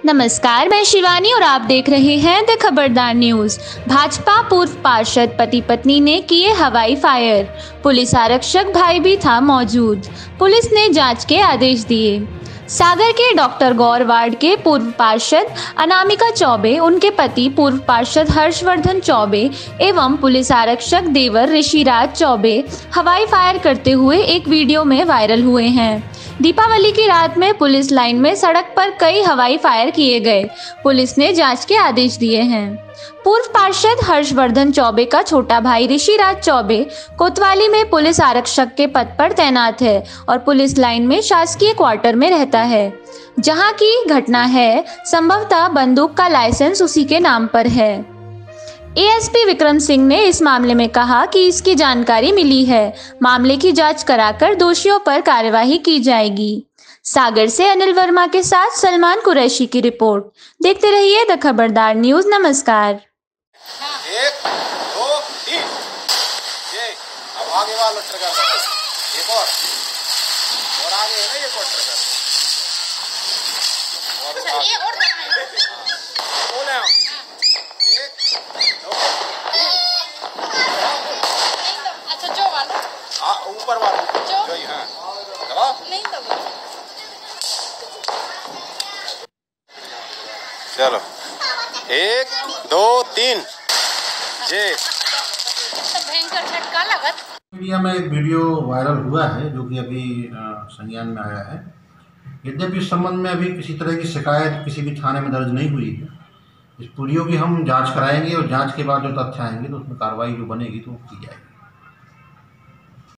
नमस्कार, मैं शिवानी और आप देख रहे हैं द खबरदार न्यूज। भाजपा पूर्व पार्षद पति पत्नी ने किए हवाई फायर, पुलिस आरक्षक भाई भी था मौजूद। पुलिस ने जांच के आदेश दिए। सागर के डॉक्टर गौर वार्ड के पूर्व पार्षद अनामिका चौबे, उनके पति पूर्व पार्षद हर्षवर्धन चौबे एवं पुलिस आरक्षक देवर ऋषिराज चौबे हवाई फायर करते हुए एक वीडियो में वायरल हुए हैं। दीपावली की रात में पुलिस लाइन में सड़क पर कई हवाई फायर किए गए। पुलिस ने जांच के आदेश दिए हैं। पूर्व पार्षद हर्षवर्धन चौबे का छोटा भाई ऋषिराज चौबे कोतवाली में पुलिस आरक्षक के पद पर तैनात है और पुलिस लाइन में शासकीय क्वार्टर में रहता है। जहां की घटना है, संभवतः बंदूक का लाइसेंस उसी के नाम पर है। एएसपी विक्रम सिंह ने इस मामले में कहा कि इसकी जानकारी मिली है। मामले की जांच कराकर दोषियों पर कार्यवाही की जाएगी। सागर से अनिल वर्मा के साथ सलमान कुरैशी की रिपोर्ट। देखते रहिए द खबरदार न्यूज। नमस्कार। 1 2 3 ये अब आगे वाला ट्रिगर एक और आगे है ना ये ट्रिगर और ये और बोले हम 1 2 अच्छा जो वाला ऊपर वाला जो ही हाँ दबाओ नहीं दबा। चलो 1 2 3 जे भयंकर झटका लगत। मीडिया में एक वीडियो वायरल हुआ है जो कि अभी संज्ञान में आया है। यद्यपि इस संबंध में अभी किसी तरह की शिकायत किसी भी थाने में दर्ज नहीं हुई है। इस वीडियो की हम जांच कराएंगे और जांच के बाद जो तथ्य आएंगे तो उसमें कार्रवाई जो बनेगी तो की जाएगी।